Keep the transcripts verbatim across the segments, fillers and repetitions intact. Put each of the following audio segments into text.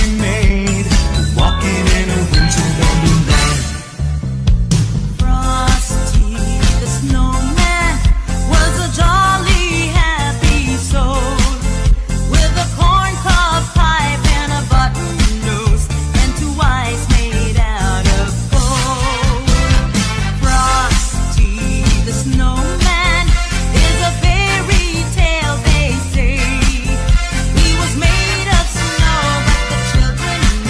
made, walking in a winter wonderland. Frosty the snowman was a jolly, happy soul, with a corncob pipe and a button nose, and two eyes made out of gold. Frosty the snowman is a fairy tale, they say. He was made of snow, but the children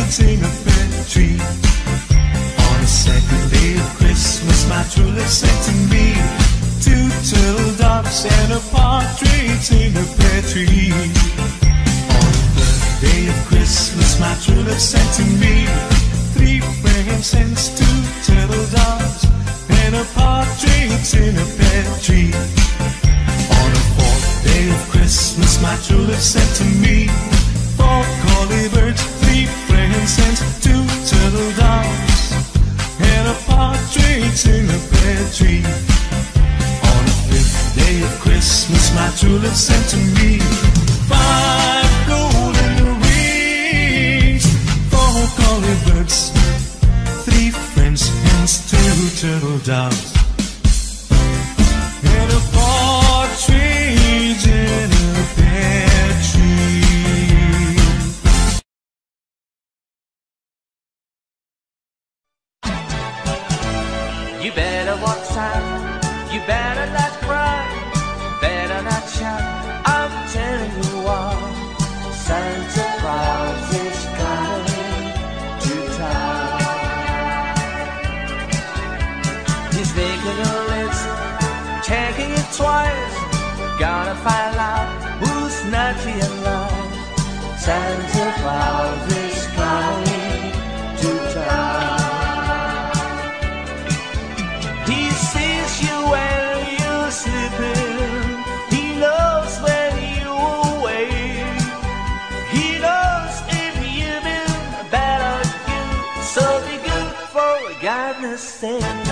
partridge in a pear tree. On the second day of Christmas, my true love sent to me two turtle doves and a partridge in a pear tree. On the third day of Christmas, my true love sent to me three frankincense, two turtle doves and a partridge in a pear tree. On the fourth day of Christmas, my true love sent to me four collie birds, three frankincense, two turtle doves and a partridge in a pear tree. On the fifth day of Christmas, my true love sent to me five golden rings, four collie birds, three French hens, two turtle doves and a partridge in a pear tree. You better walk sad, you better not cry, better not shout, I'm telling you what, Santa Claus is coming to town. He's making a list, checking it twice, gonna find out who's naughty and nice. Santa Claus is coming to town. He sees you when you're sleeping, he knows when you're awake, he knows if you've been bad or good, so be good for goodness sake.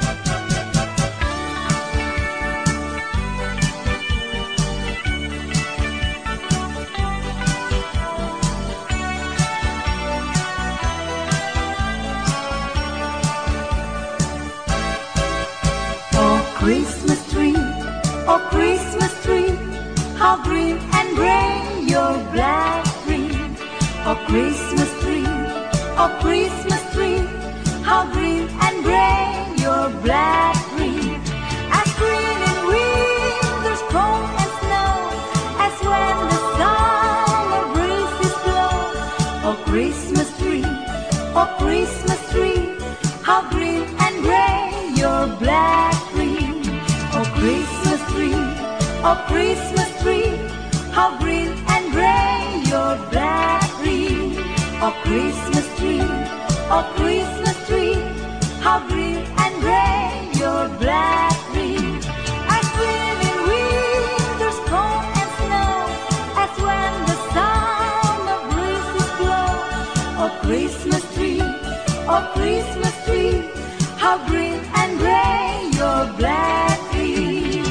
Christmas tree, oh Christmas tree, how green and gray your black tree. Oh Christmas tree, oh Christmas tree, how green and gray your black tree. As green in winter's cold and snow, as when the summer breezes blow. Oh Christmas tree, oh Christmas tree, how green and gray your black tree. Oh Christmas tree, oh Christmas tree, how green and gray your black tree. Oh Christmas tree, oh Christmas tree, how green and gray your black tree. As green in winter's cold and snow, as when the summer breezes blow. Oh Christmas tree, oh Christmas tree, how green and gray your black tree.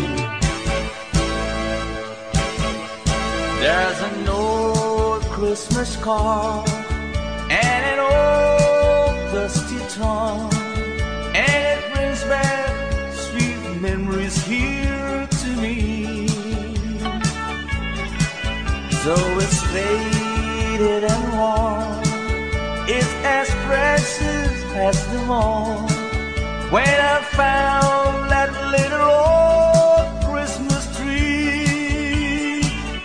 There's an old Christmas card and an old dusty tongue, and it brings back sweet memories here to me. So it's faded and worn, it's as precious as them all. When I found that little old Christmas tree,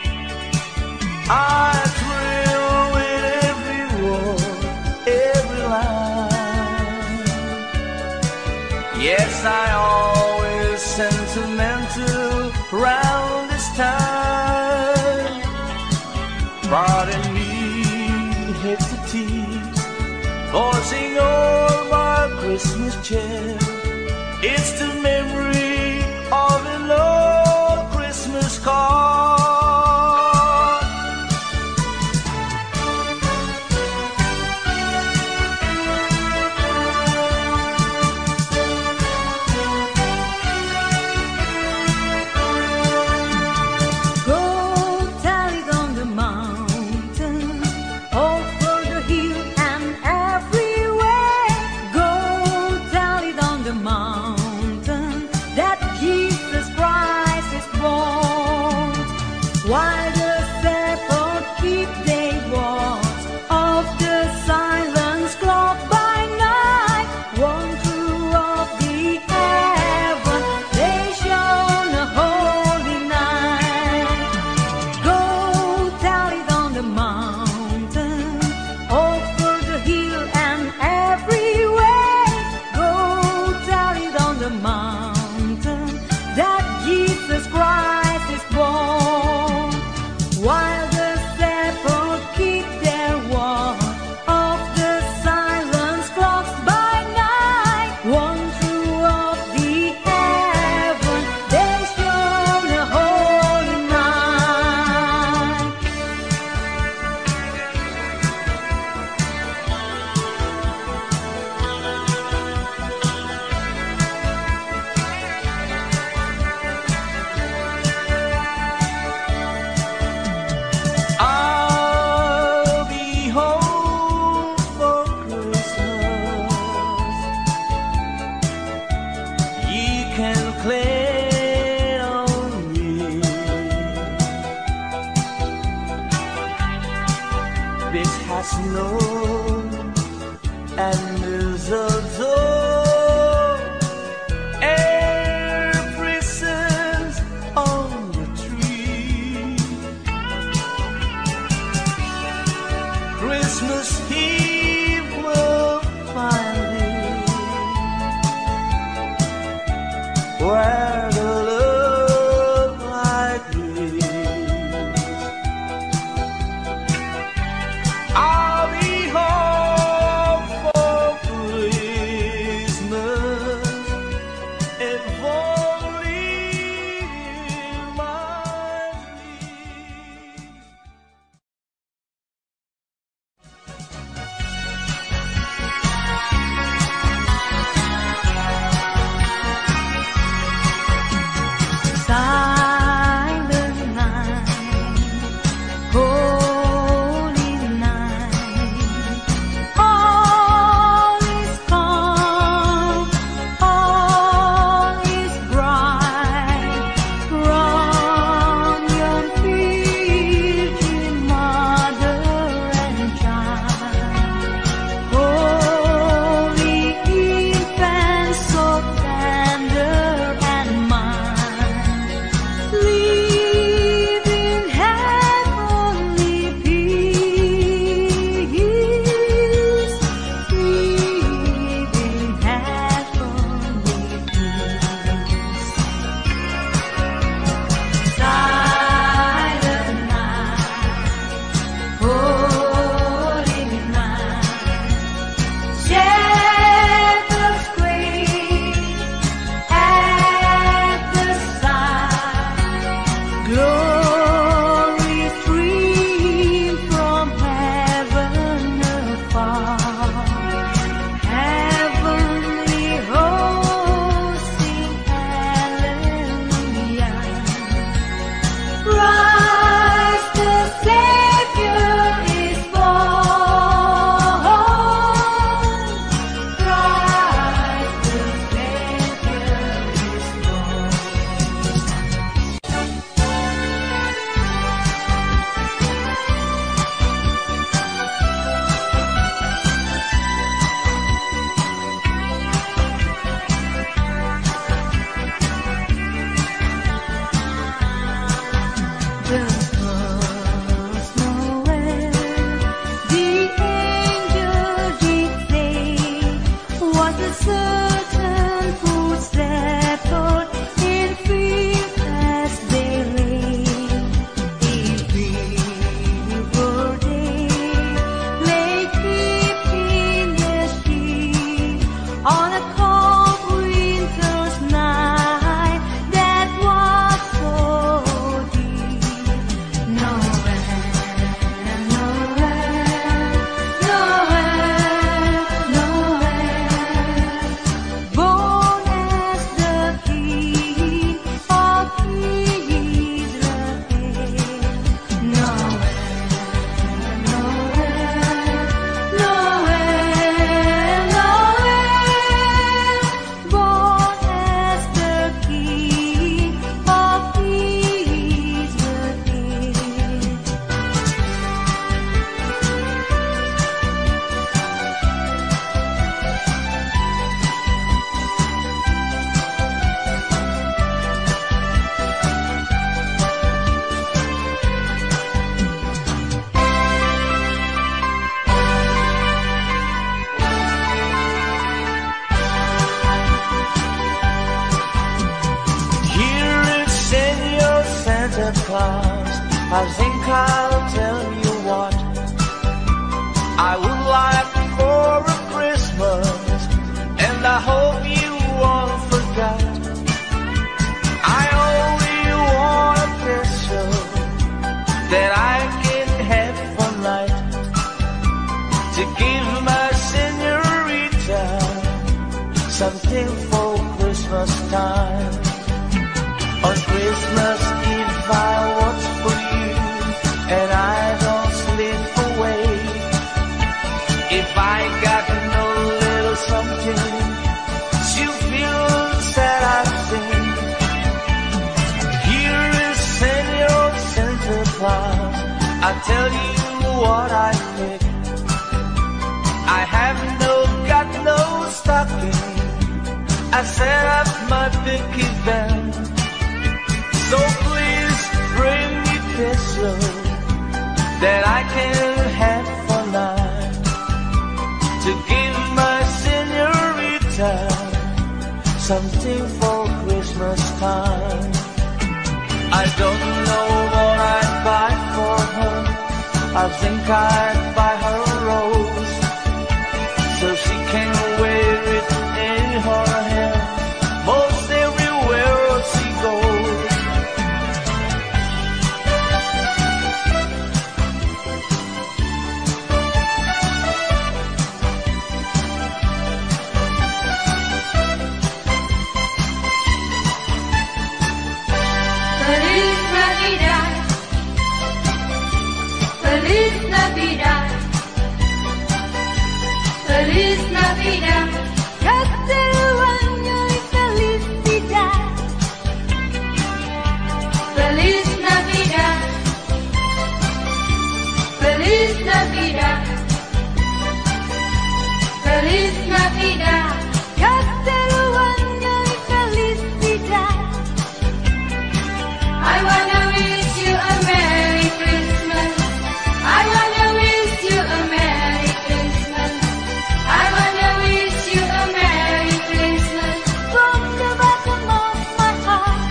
I thrilled with every word, every line. Yes, I always sentimental round this time. Pardon me, hate to tease, forcing all my Christmas cheer. It's the memory of an old Christmas card. Go tell it on the mountain, over the hill and everywhere. Go tell it on the mountain, cling on me. This has snow and mistletoe, air bristles on the tree. Christmas Eve will find me where the love light is. I'll be home for Christmas if only in my dreams. Silent night, holy night, all is calm, all is bright. Run, young Virgin Mother and Child, holy infant, so tender and mild. Live in heavenly peace. Live in heavenly peace. Silent night, holy night, shepherds quake at the sight. Glory stream from heaven afar. Heavenly hosts sing hallelujah. Christ the Savior is born. Christ the Savior is born. The first Noel, the angel did say, was a certain food settled in fields as they lay. In river they lay keeping their sheep on a cold winter's night that was so deep. Noel, Noel, Noel, Noel, born as the King of Israel. Noel, Noel, Noel, Noel, born as the King of Here is Senor Santa Claus. I think I'll tell you what I would like for a Christmas, and I hope you won't forget. I only want a pistol that I can have one night to give my senorita something for Christmas time. On Christmas Eve I watch for you, and I don't slip away. If I got no little something, she'll feel sad I think. I'll tell you what I think. I have no, got no stocking. I set up my big event. So please bring me peso that I can have for night to give my señorita something for Christmas time. I don't know what I'd buy for her. I think I'd buy her a rose so she can wear it in her hair most everywhere she goes. Feliz Navidad, Feliz Navidad, Feliz Navidad, Castello año y felicidad. Feliz Navidad, Feliz Navidad, Feliz Navidad, Castello año y felicidad. I wanna wish you a Merry Christmas. I wanna wish you a Merry Christmas. I wanna wish you a Merry Christmas from the bottom of my heart.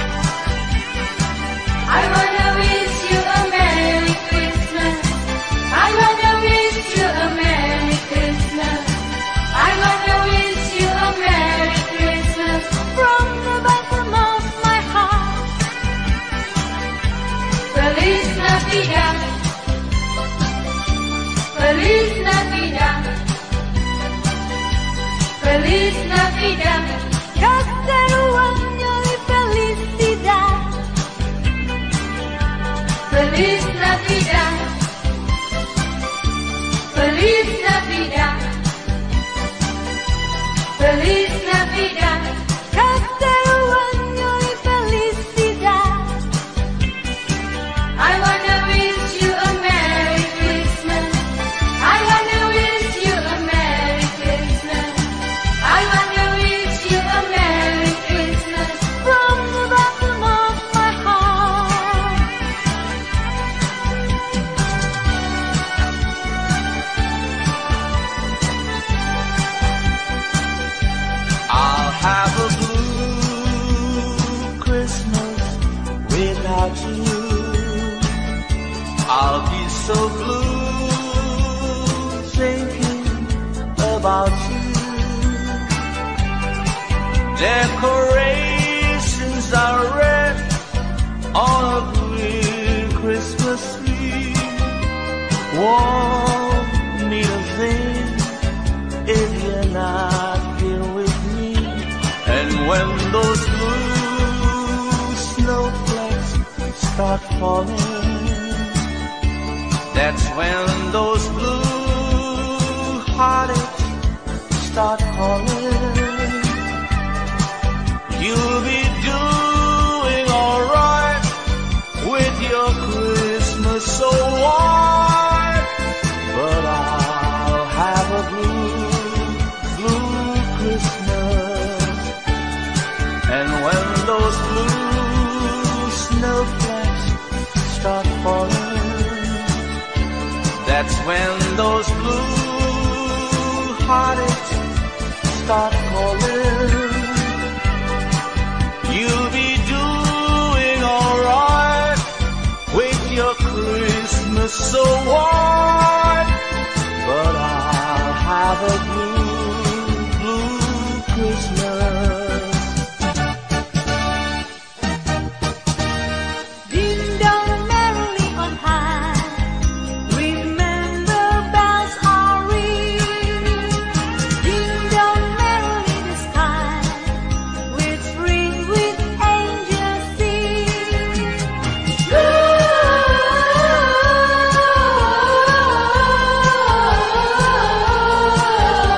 I wanna wish you a Merry Christmas. I wanna wish you a Merry Christmas. I wanna wish you a Merry Christmas from the bottom of my heart. Feliz Navidad, Feliz Navidad, Feliz Navidad, Castello año y felicidad. Feliz Navidad, Feliz Navidad, Feliz Navidad, Castello año y felicidad. I wanna wish you a Merry Christmas. I wanna wish you a Merry Christmas. I wanna wish you a Merry Christmas from the bottom of my heart. I'll have a blue Christmas without you. I'll be so blue thinking about you. Decorations are red on a green Christmas tree. Won't need a thing if you're not here with me. And when those blue snowflakes start falling, that's when those blue heartaches start calling. You'll be doing alright with your Christmas so white, but I'll have a blue, blue Christmas. And when those blue snowflakes start falling, that's when those blue heartaches start calling. You'll be doing alright with your Christmas so white, but I'll have a blue, blue Christmas. Ding dong merrily on high, remember bells are ringing. Ding dong merrily the sky, with ring with angels sing. Ooh,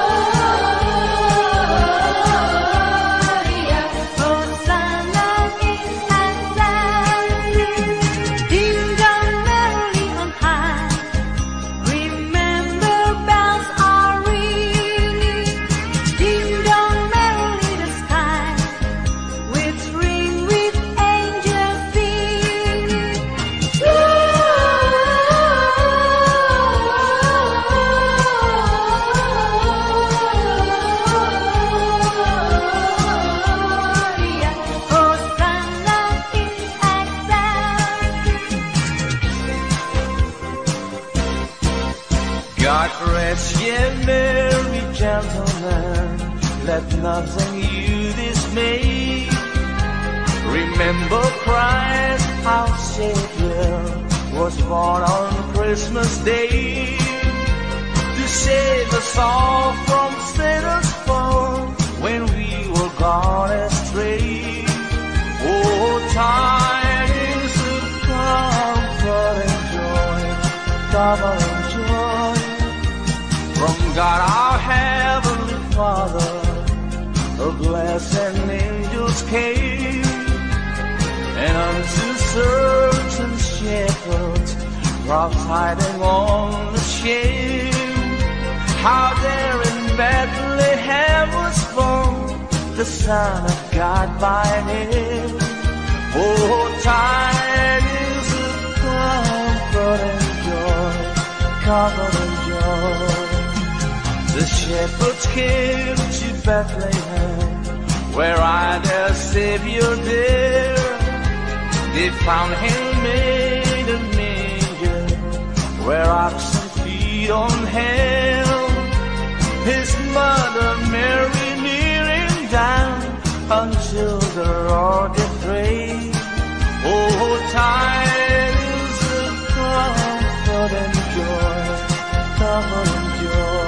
But rest ye merry gentlemen, let nothing you dismay. Remember Christ our Savior was born on Christmas Day to save us all from Satan's fall when we were gone astray. Oh, tidings of comfort and joy, comfort and joy from God our Heavenly Father. A blessed angels came, and unto certain shepherds prophesying on the shame, how there in Bethlehem was born the Son of God by name. Oh, tidings of comfort and joy, comfort and joy. The shepherds came to Bethlehem, where I their Savior dear. They found him made a manger, where oxen feed on hell. His mother Mary kneeling down until the Lord did pray. Oh, tidings of comfort and joy, comfort and joy.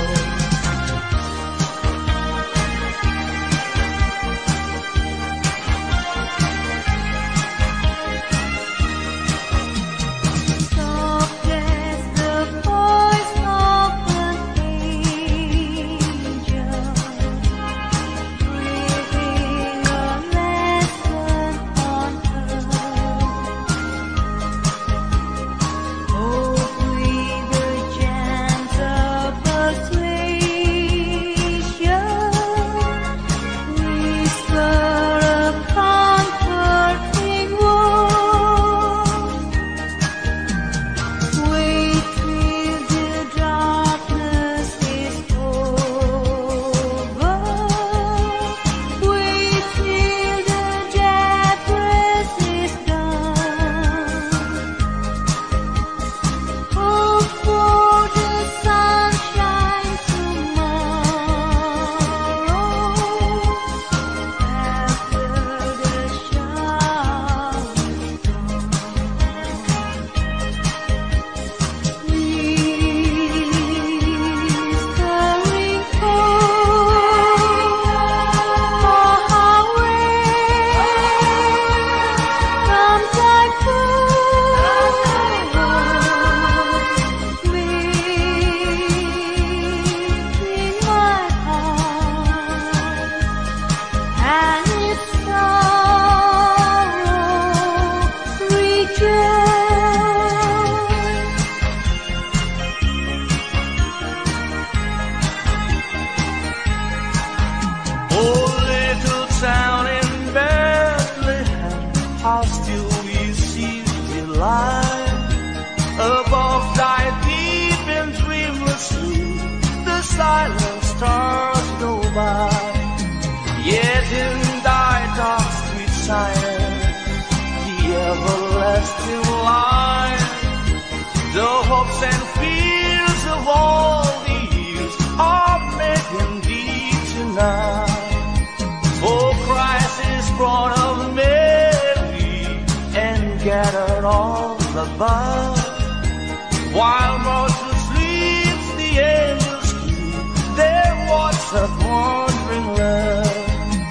While mortal sleeps, the angels keep their watch of wandering love.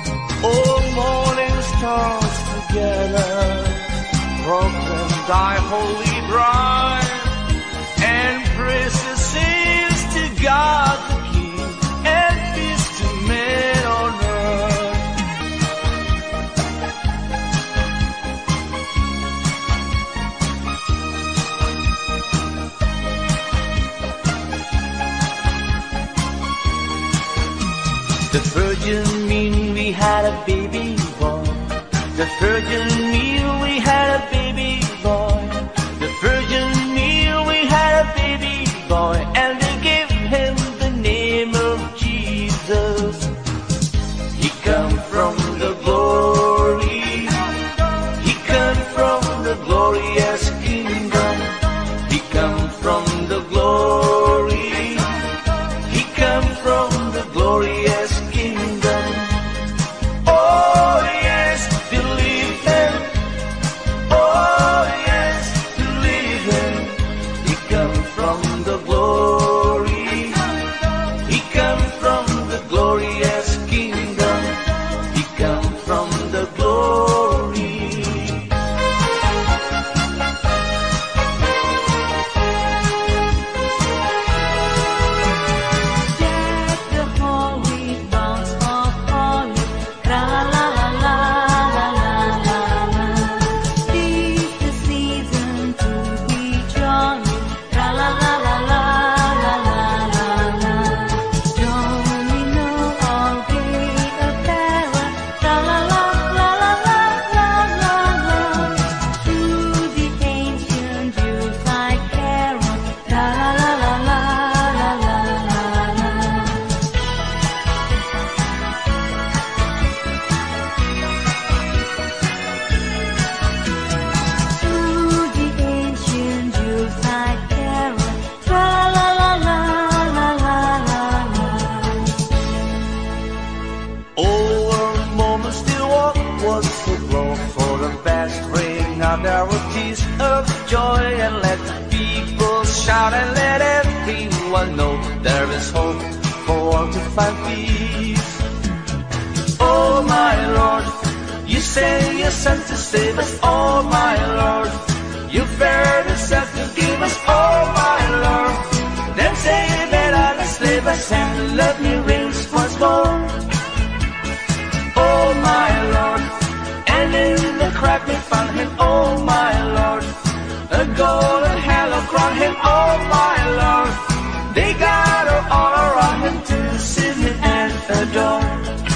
Oh, morning stars together, proclaim thy holy bride, and praises sings to God the King, and peace to men on earth. The Virgin knew we had a baby boy. The Virgin knew we had a baby boy. The Virgin knew we had a baby boy, and they gave him the name of Jesus. He come from the glory. He come from the glorious kingdom. He come from the glory. was the glow for the best. Ring out our tears of joy and let the people shout and let everyone know there is hope for all to find peace. Oh my Lord, you sent your Son to save us. Oh my Lord, you bared yourself to give us. Oh my Lord, then say that I'll slave us and let me reigns once more. Oh my Lord, and in the crack we found him. Oh my Lord, a golden halo crown him. Oh my Lord, they gather all around him to see him and adore.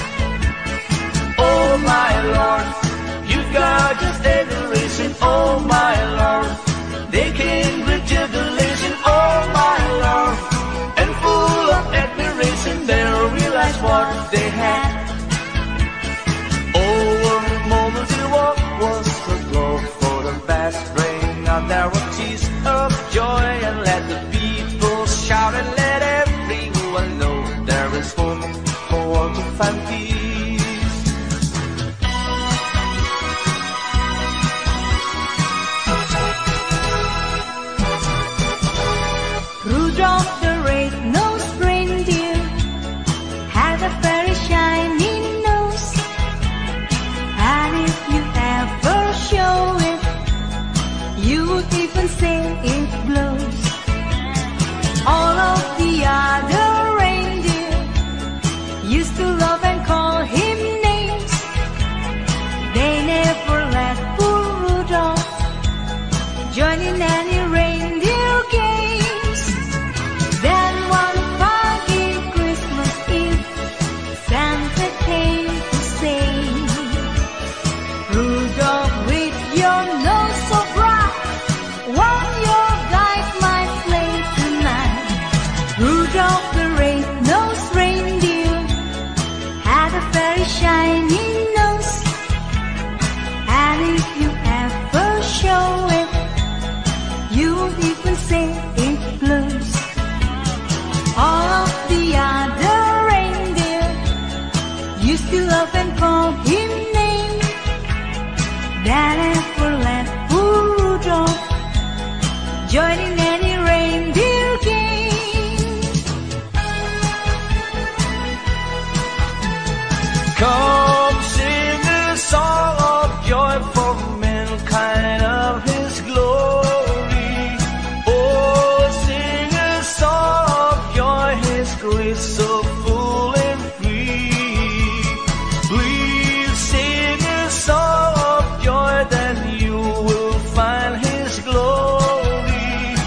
Oh my Lord, you got just adoration. Oh my Lord, they came with jubilation. Oh my Lord, and full of admiration they realized what they had. What was the glow for the best? Bring out their tears of joy and let the people shout and let everyone know there is hope for all to find peace. Rudolph the red-nosed reindeer had a very shiny nose, and if you ever show it, you would even say it blows. All of the other reindeer used to love and call him names. They never let poor Rudolph join in any reindeer games. Then one foggy Christmas Eve, Santa came to say, Rudolph, with your nose so bright, won't your guide my sleigh tonight? Rudolph the red-nosed reindeer had a very shiny nose, and if you ever show it, you would even say it blows. All of the other reindeer used to love and call him names. That never let poor Rudolph join in any reindeer games. Come sing a song of joy for mankind of his glory. Oh, sing a song of joy, his grace so full and free. Please sing a song of joy, then you will find his glory.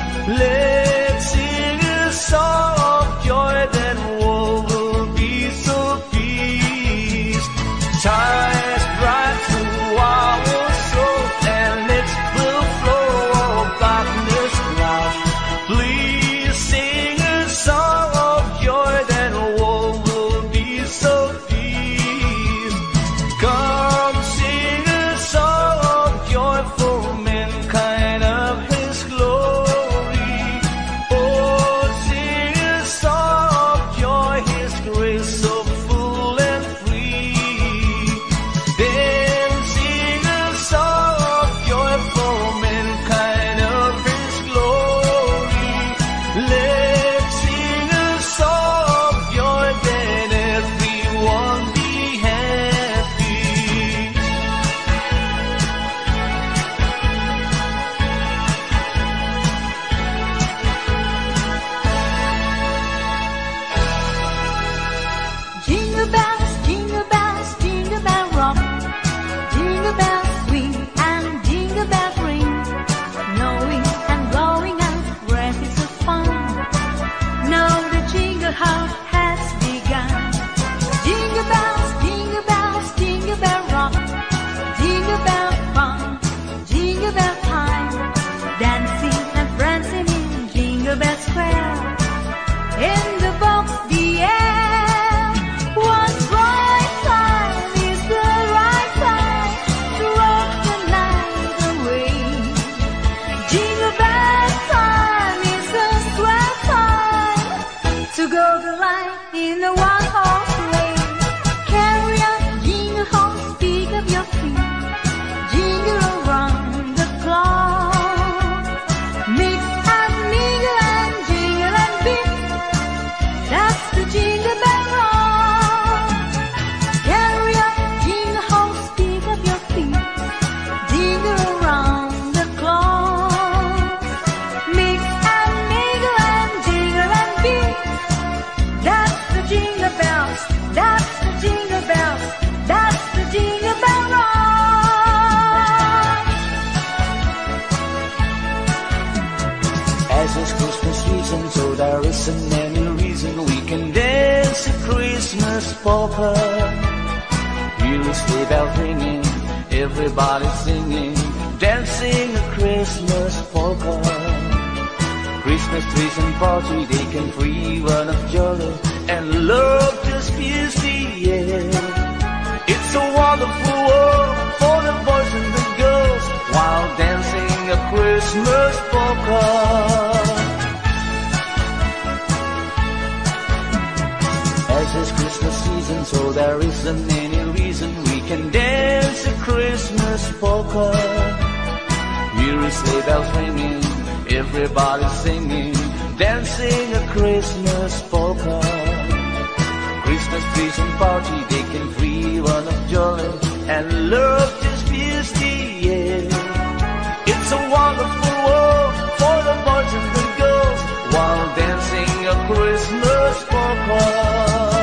polka. Hear the sleigh bells ringing, everybody singing, dancing a Christmas polka. Christmas trees and party, they can free one of jolly, and love just fills the air. It's a wonderful world for the boys and the girls, while dancing a Christmas polka. As it's Christmas season, so there isn't any reason we can dance a Christmas polka. Hear the sleigh bells ringing, everybody singing, dancing a Christmas polka. Christmas trees and party, they can free one of joy, and love just fills the air. It's a wonderful world for the boys and the girls, while dancing a Christmas polka.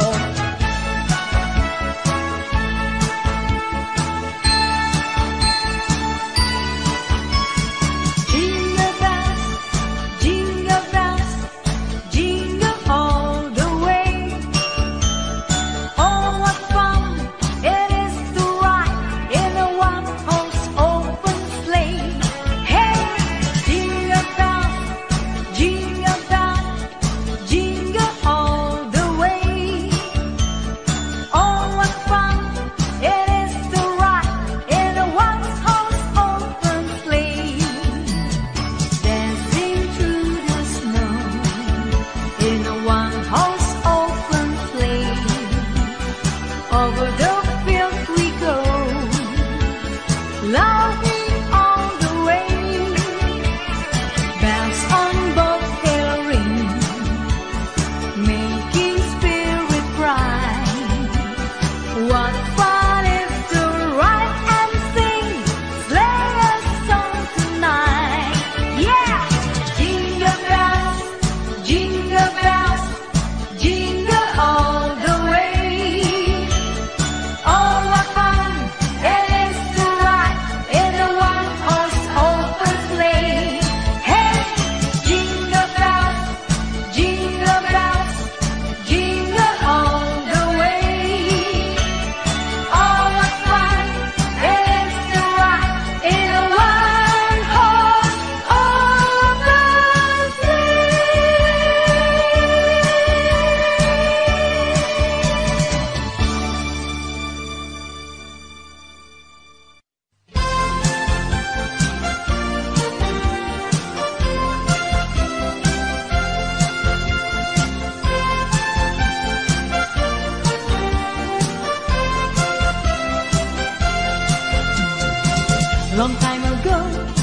Long time ago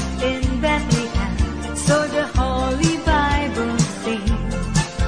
in Bethlehem, so the Holy Bible sings,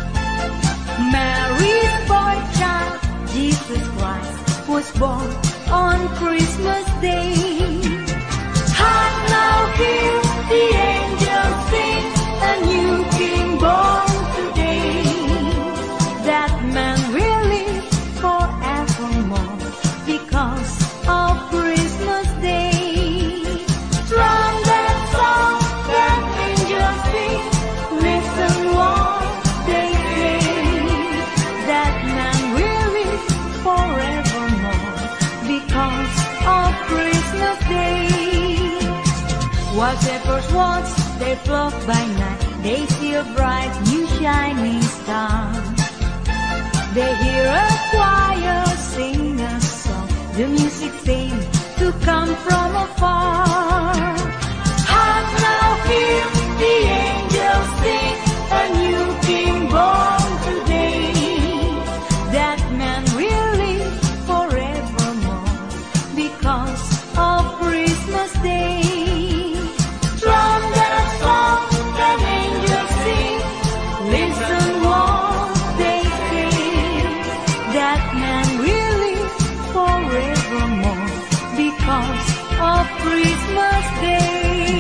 Mary's boy child, Jesus Christ, was born on Christmas Day. Hark now, hear the angels sing, a new King born today. That man will live forevermore because of Christmas Day. From that song that angels sing, listen what they say. That man will live forevermore because of Christmas Day. While shepherds watch their flock by night, they see a bright new shining star. They hear a choir sing a song, the music seems to come from afar. Hark now, hear the angels sing, a new King born today. That man will live forevermore because of Christmas Day. From that song that angels sing, listen what they say. That man will live forevermore because of Christmas Day.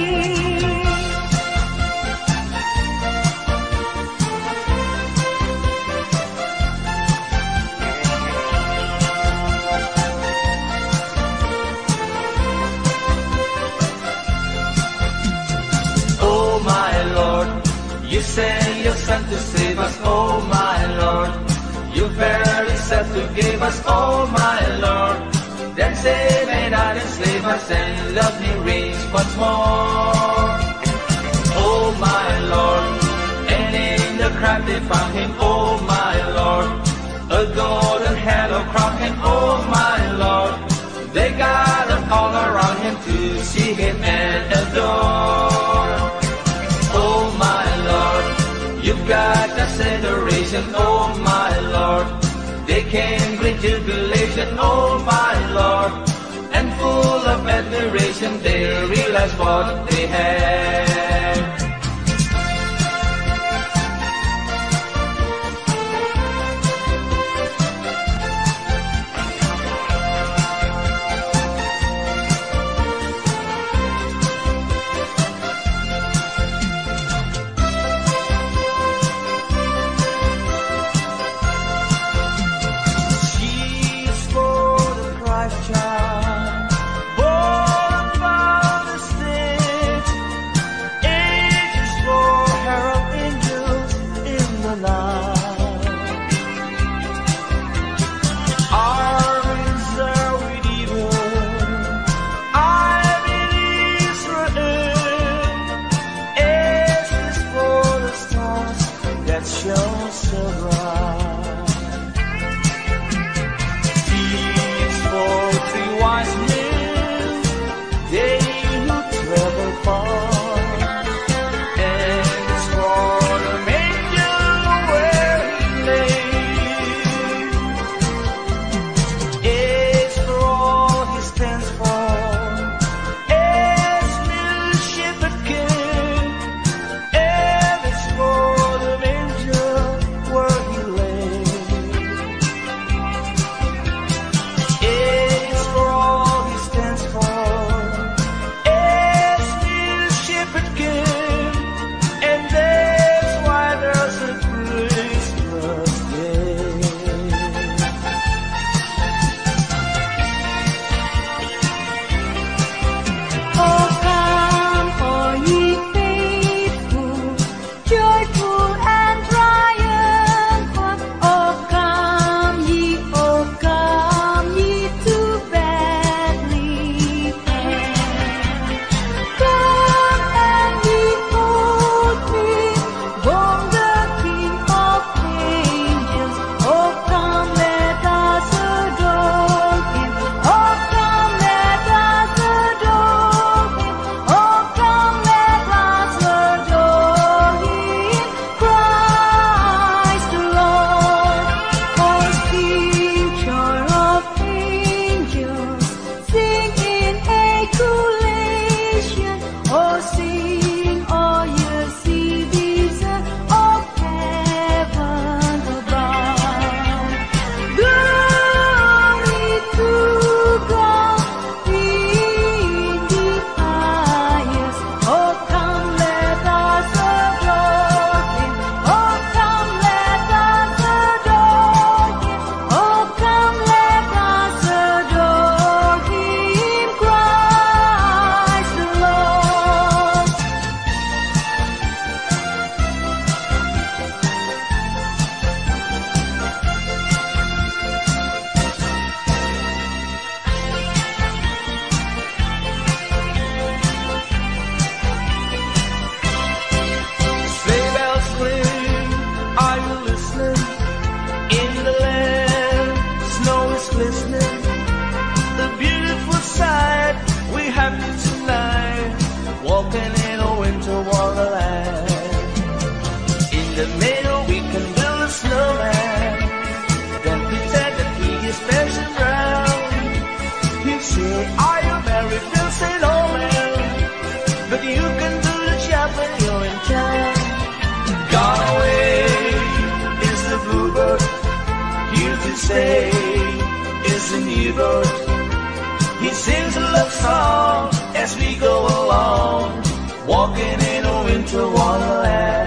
Oh my Lord, you sent your Son to save us. Oh my Lord, you very thyself to give us, oh my Lord. Then save and not enslave us, and love me reigns once more. Oh my Lord, and in the crowd they found him, oh my Lord. A golden halo crown him, oh my Lord. They gathered all around him to see him and adore. Oh my Lord, you've got acceleration, oh my Lord. They came great jubilation, oh my Lord. And full of admiration, they realized what they had. Say is a new bird. He sings a love song as we go along, walking in a winter wonderland.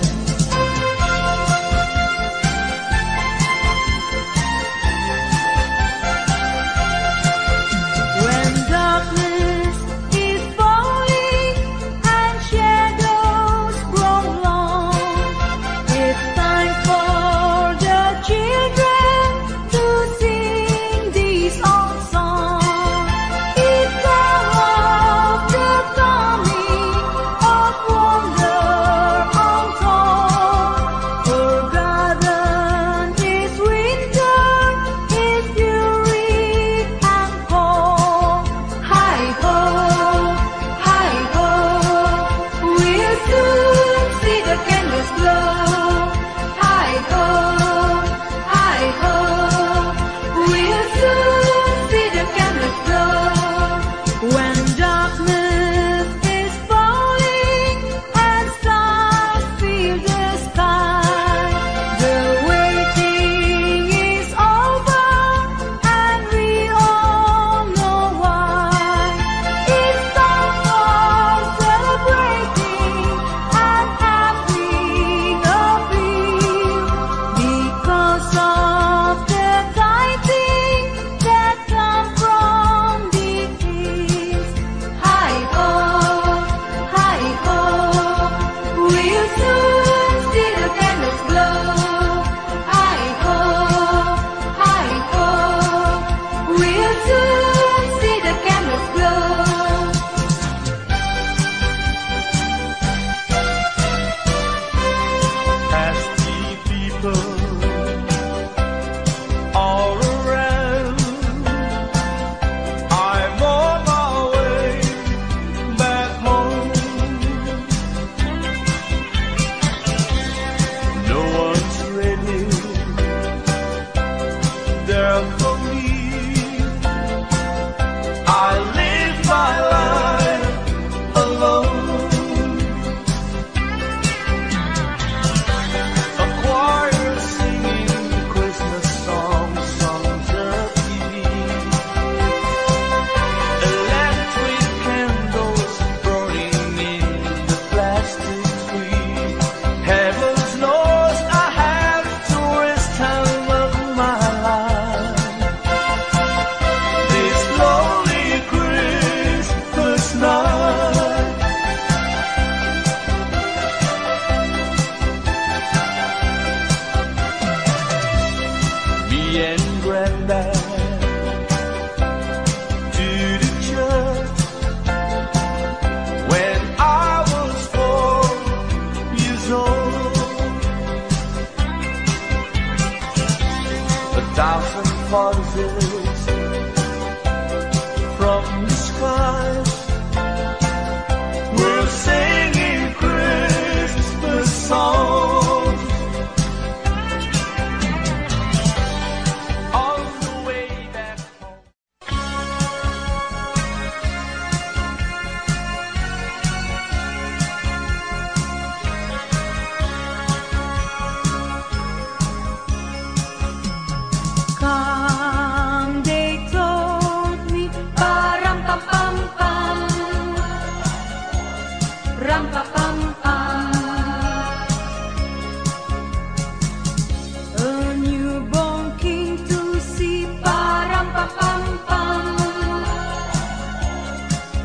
When darkness is falling and shadows grow long, it's time for the children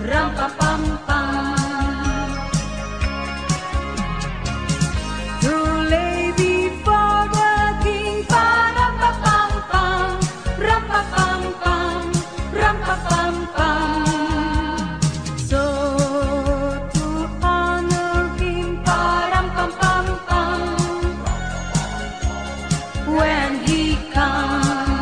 ram pa pam pam. To lay before the king, pa ram pa pam pam, ram pa pam pam, ram pa pam pam. So to honor him, pa ram pam pam pam, when he comes.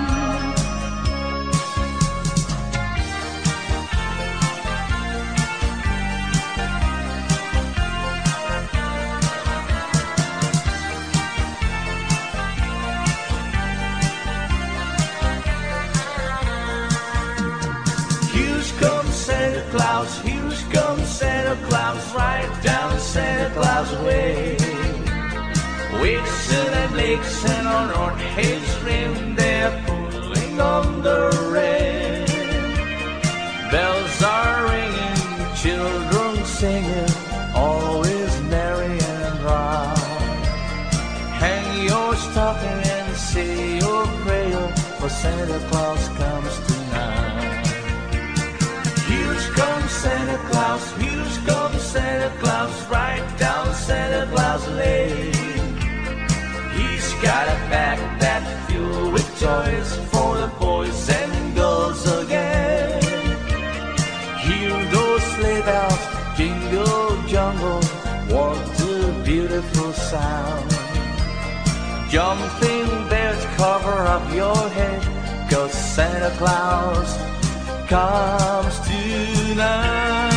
Santa Claus, here comes Santa Claus, right down Santa Claus way. Whistling and Nixon on North Hayes Rim, they're pulling on the rail. Bells are ringing, children singing, always merry and bright. Hang your stocking and say your prayer, for Santa Claus comes tonight. Here comes Santa Claus, here comes Santa Claus, right down Santa Claus Lane. He's got a bag that's filled with toys for the boys and girls again. Hear those sleigh bells jingle jungle, what a beautiful sound. Jumping bears cover up your head, 'cause Santa Claus comes tonight.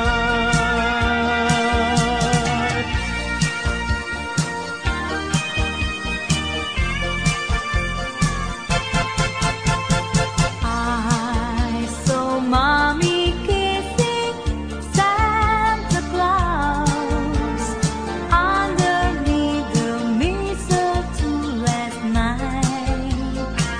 I saw Mommy kissing Santa Claus underneath the mistletoe last night.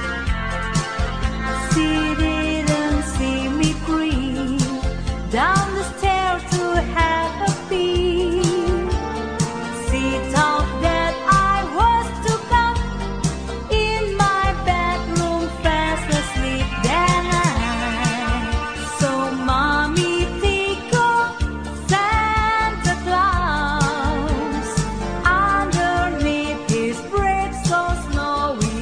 She didn't see me creep down the stairs to have a peek. She thought that I was to come in my bedroom fast asleep that night. So Mommy tickled Santa Claus underneath his braids so snowy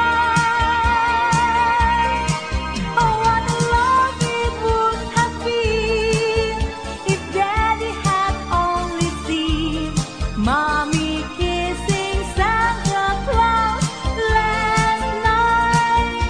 white. Oh, what a love it would have been if Daddy had only seen Mommy kissing Santa Claus last night.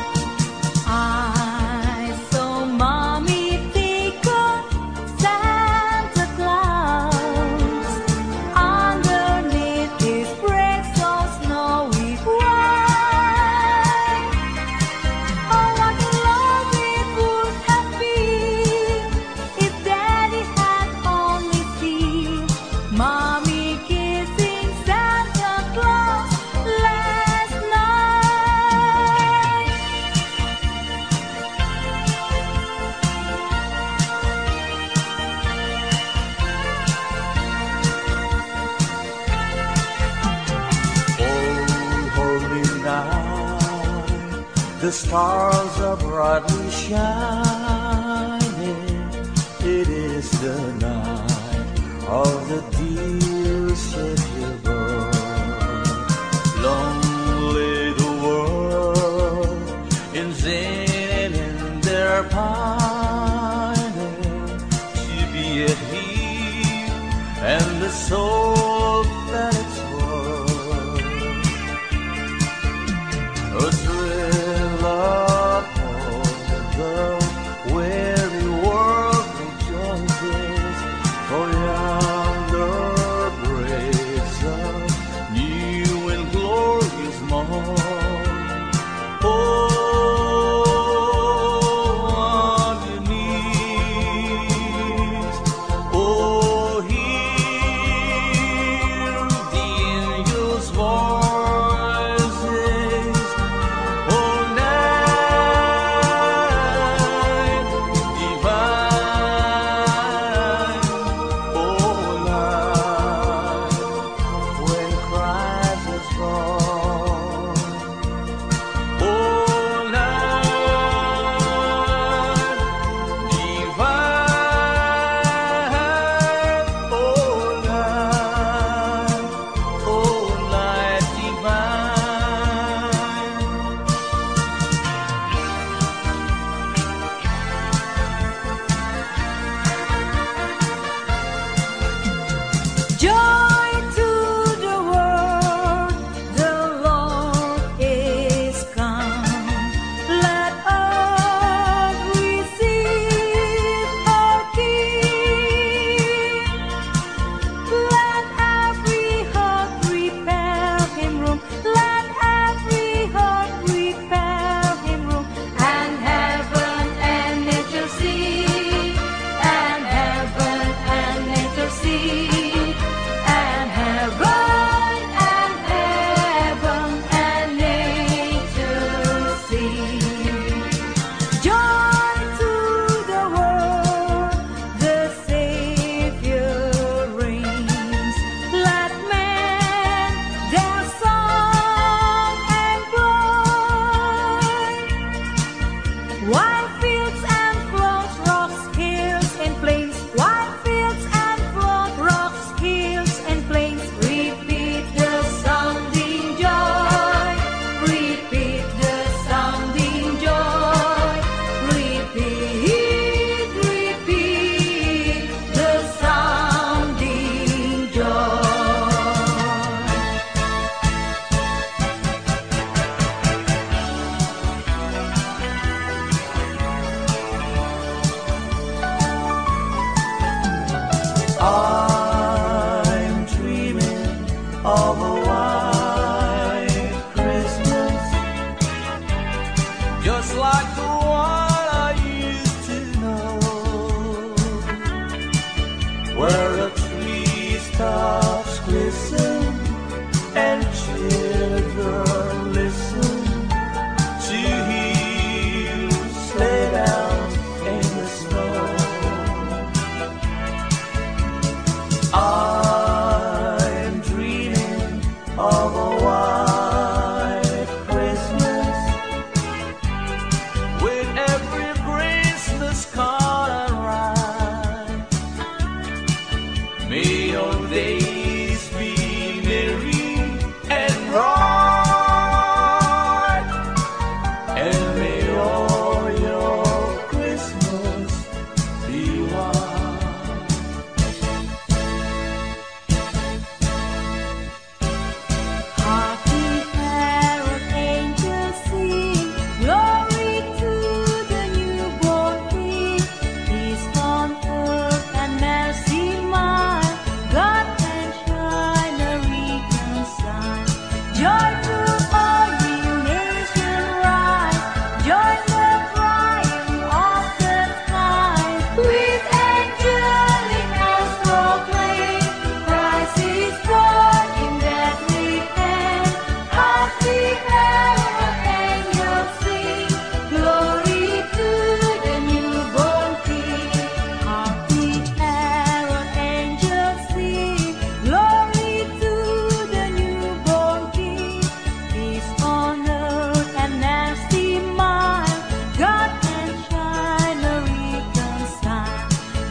I saw Mommy tickle Santa Claus underneath his braids so snowy white. Oh, what a love it would have been if Daddy had only seen Mommy kissing Santa Claus last night. Oh, holy night, the stars are brightly shining. It is the night of the dear Savior born. Long lay the world in sin and in their pining, to be at Him and the soul that it's worth. A thrill of hope, the weary world rejoices, for yonder breaks a new and glorious morn. Oh, on your knees, oh, hear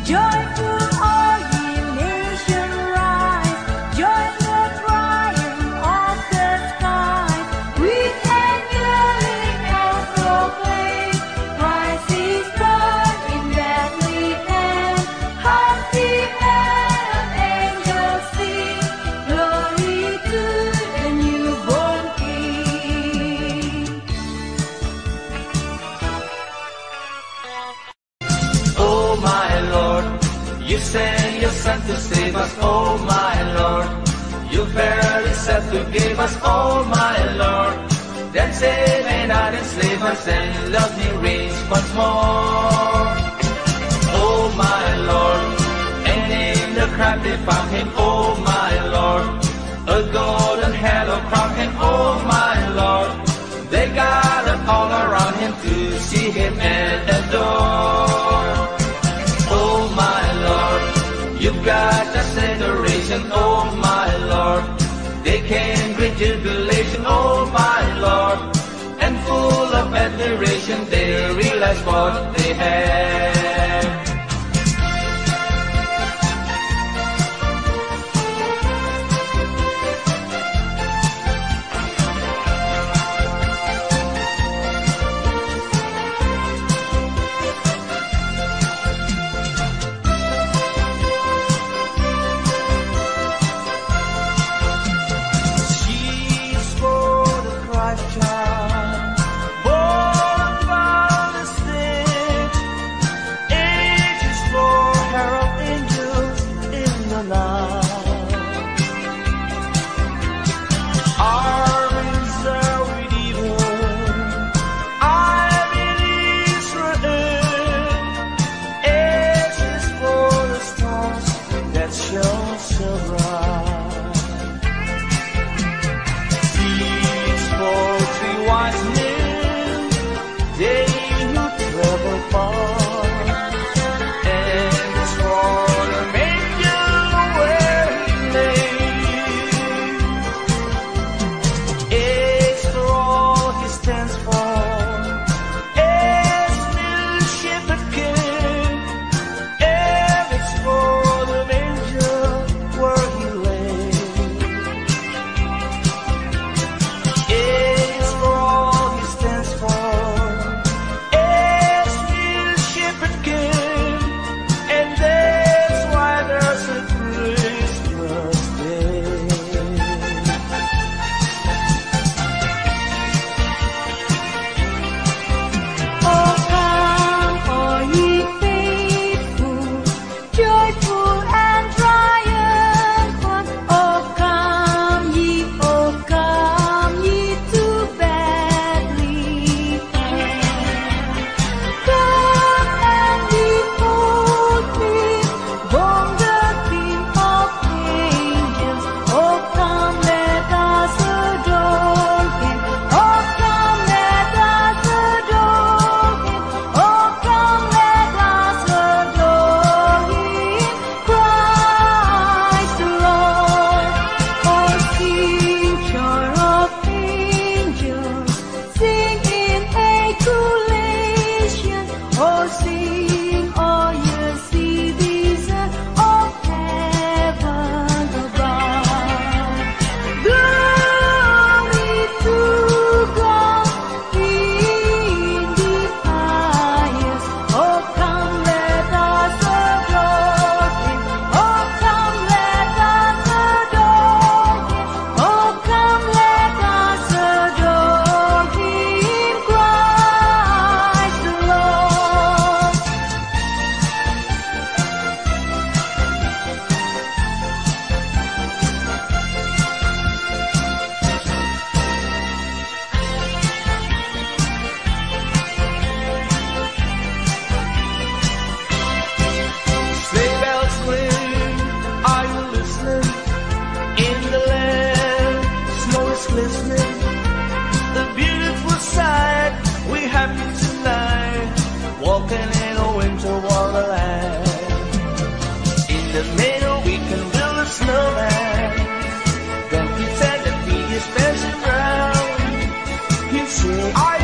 To save us, oh my Lord. You fairly said to give us, oh my Lord. Then save and not enslave us and love me reigns once more. Oh my Lord. And in the crowd they found him, oh my Lord. A golden halo crown him, oh my Lord. They gathered all around him to see him and adore. Oh my Lord. You've got a adoration, oh my Lord. They came great jubilation, oh my Lord. And full of admiration, they realized what they had.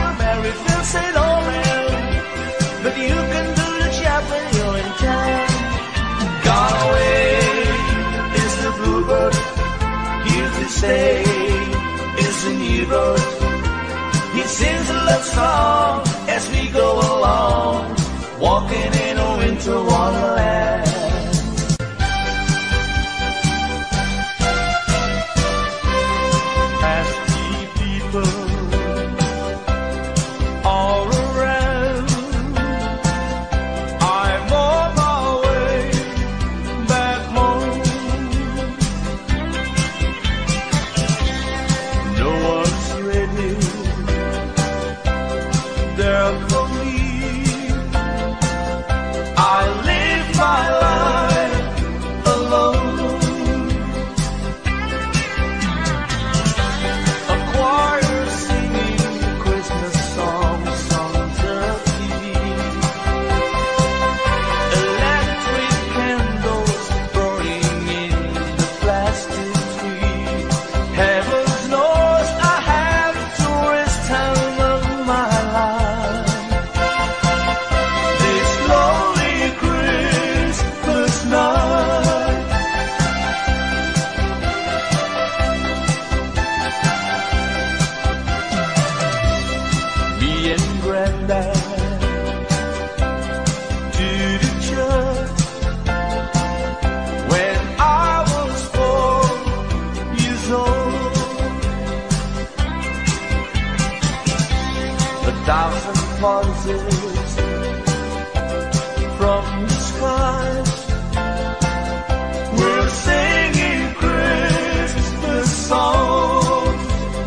But you can do the job when you're in town. that song as we go along, walking in a winter wonderland. I see people all around. I'm on my way back home. No one's ready there for me. I live my life alone. A choir singing Christmas songs, songs of peace. Electric candles burning in the plastic tree. Heaven knows I have to rest time of my life. This lonely Christmas night. Me and Granddad to the church when I was four years old. A thousand voices from the skies were singing Christmas songs.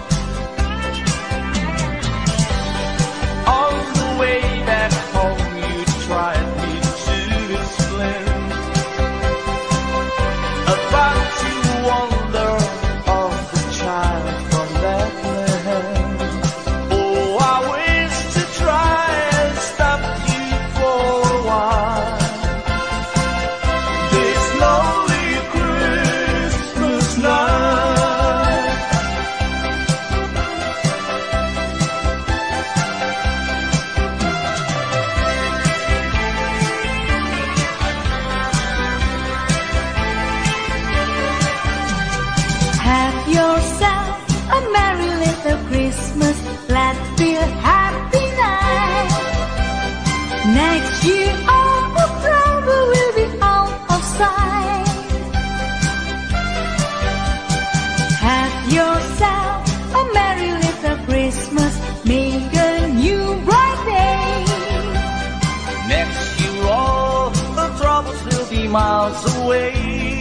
On the way back home, you tried me to explain about the wonder of the child from Bethlehem. Oh, I wish to try and stop you for a while. This lonely Christmas night. Have yourself a merry little Christmas. Let's be a happy night. Next year all the trouble will be out of sight. Have yourself a merry little Christmas. Make a new bright day. Next year all the troubles will be miles away.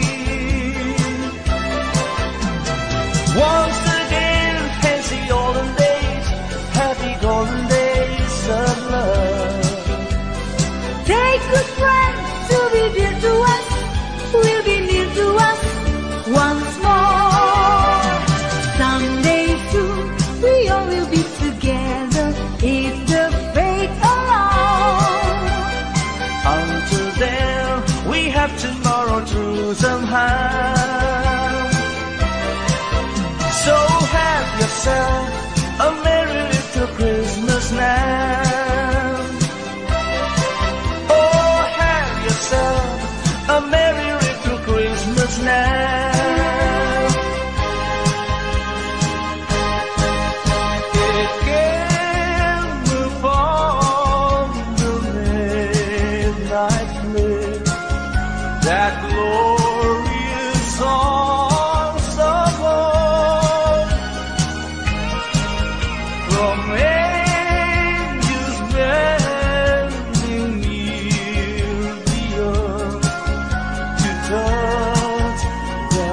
Once again, fancy olden days, happy golden days of love. Take good friends to be dear to us, will be near to us once more. Someday soon we all will be together if the fate allows. Until then, we have tomorrow to somehow. So have yourself a merry little Christmas now. Oh, have yourself a merry little Christmas now. It came upon the midnight blade, that glorious song of hope from angels bending near the earth to touch the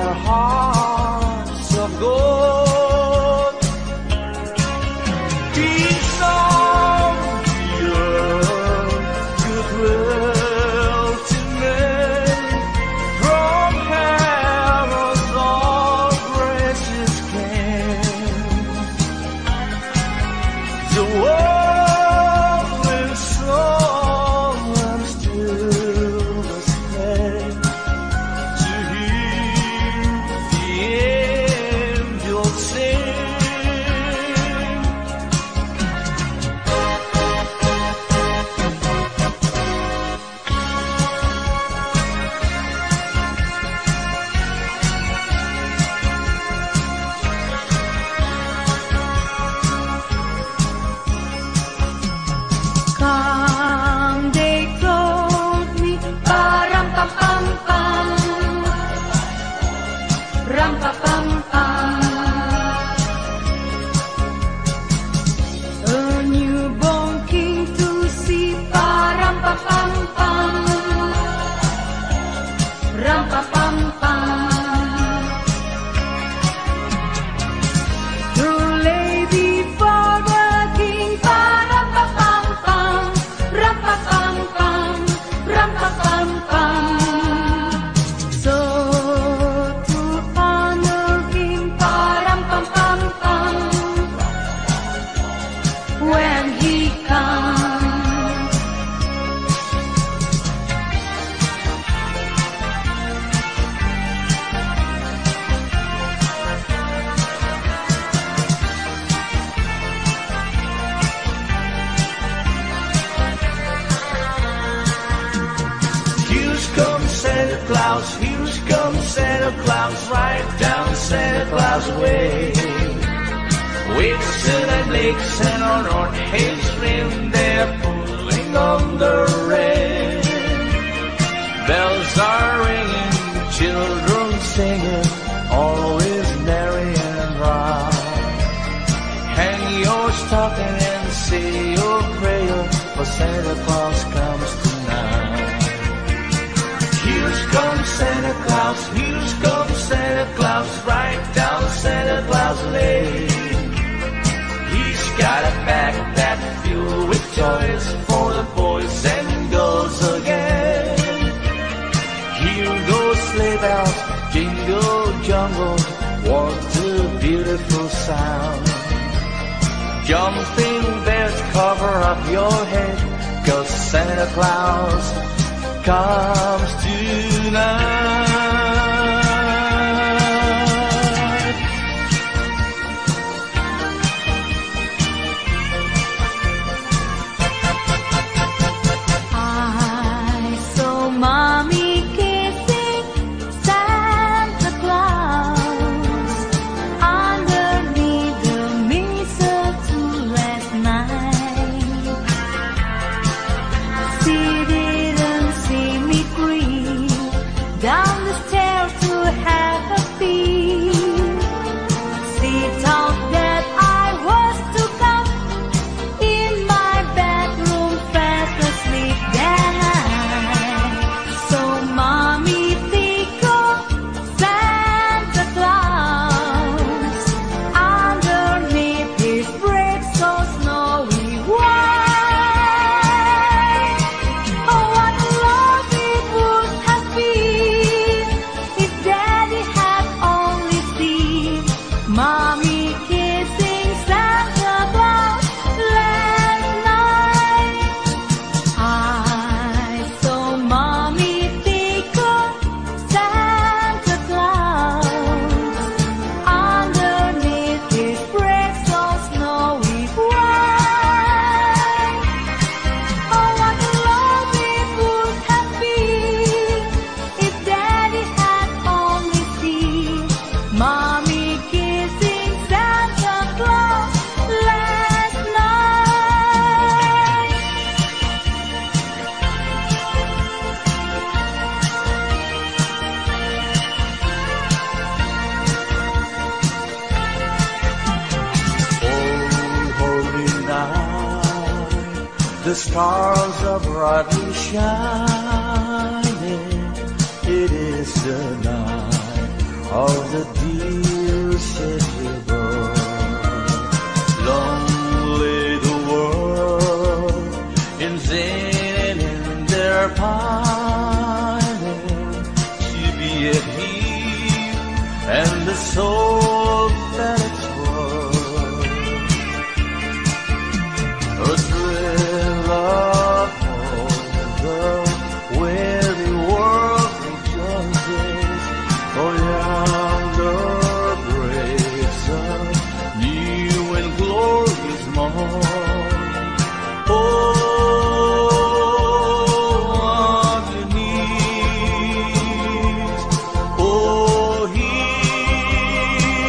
Claus, here comes Santa Claus, right down Santa Claus way. Vixen and Blitzen on North Hills Rim, they're pulling on the rail. Bells are ringing, children singing, all is merry and bright. Hang your stocking and say your prayer, for Santa Claus comes tonight. Here comes Santa Claus, here comes Santa Claus, right down Santa Claus Lane. He's got a backpack filled with toys for the boys and girls again. Here goes sleigh bells, jingle jungle, what a beautiful sound. Jumping bears cover up your head, 'cause Santa Claus comes tonight. I saw Mommy kissing Santa Claus underneath the mistletoe last night. She didn't see me creep down the stairs to have a peek. She thought that I was to come in my bedroom fast asleep that night. So Mommy tickled Santa Claus underneath his brick so snowy white. Oh, what a love it would have been if Daddy had only seen Mommy kissing Santa Claus last night. I saw Mommy tickle Santa Claus underneath his brick so snowy white. Oh, what a love it would have been if Daddy had only seen Mommy kissing Santa Claus last night. Oh, holy night, the stars are brightly shining. It is the night of the dear city bird. Long lay the world in vain in their pining to be at peace and the soul that it's worth. A thrill of hope, the weary world rejoices, for yonder breaks a new and glorious morn. Oh, on your knees, oh, hear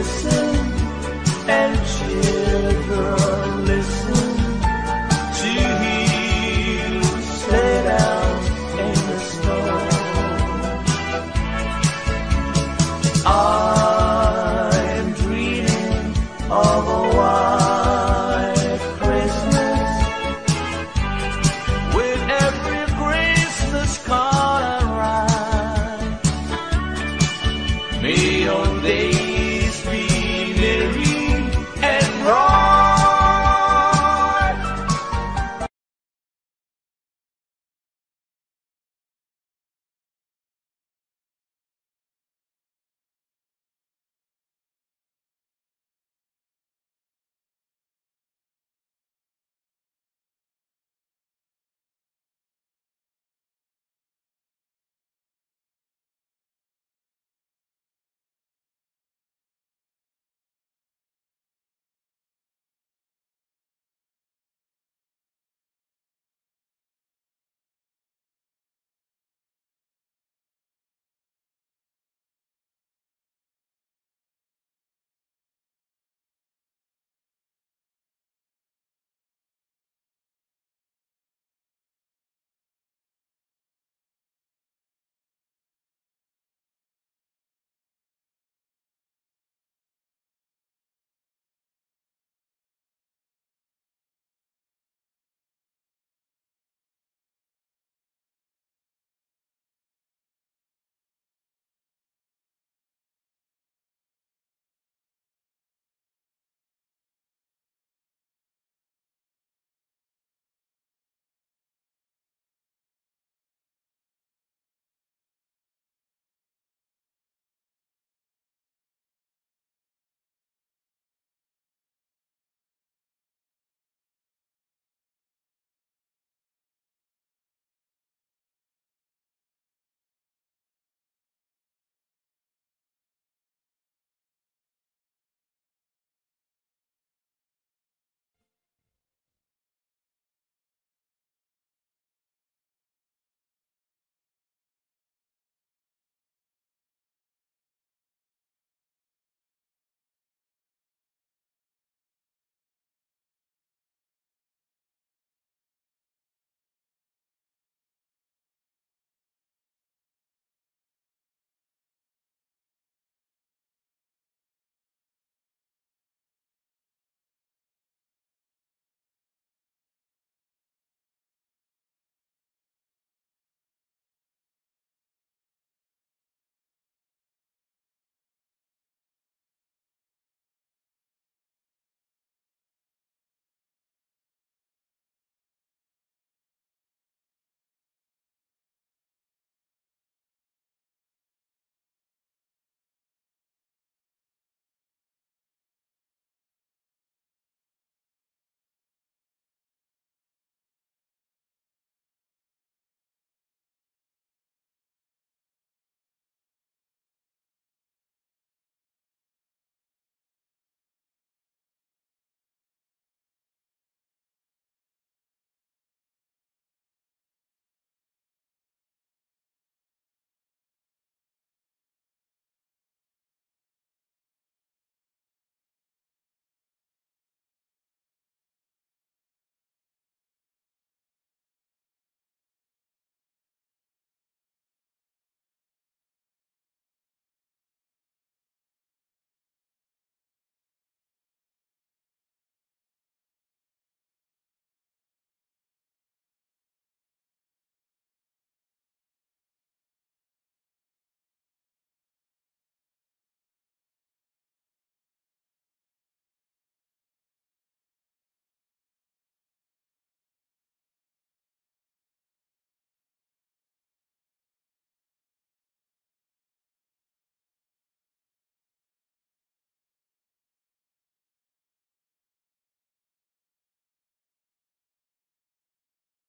listen.